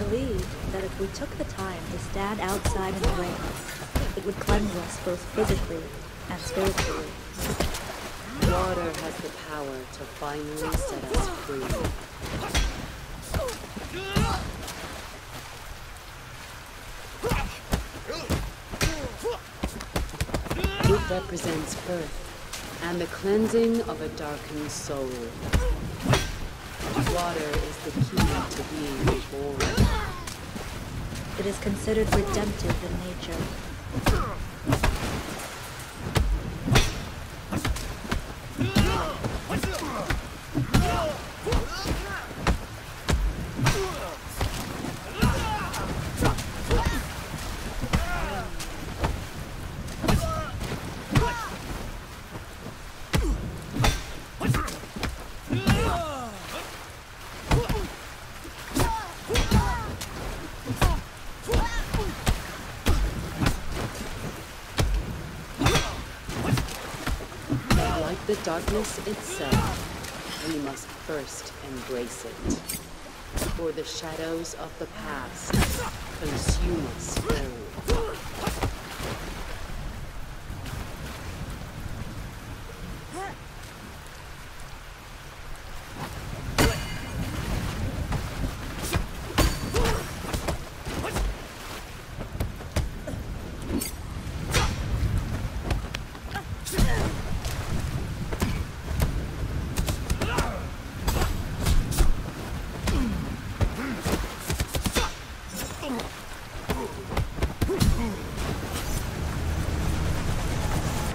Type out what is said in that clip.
believe that if we took the time to stand outside in the rain, it would cleanse us both physically and spiritually. Water has the power to finally set us free. It represents birth and the cleansing of a darkened soul. Water is the key to being reborn. It is considered redemptive in nature. Like the darkness itself, we must first embrace it. For the shadows of the past consume us all.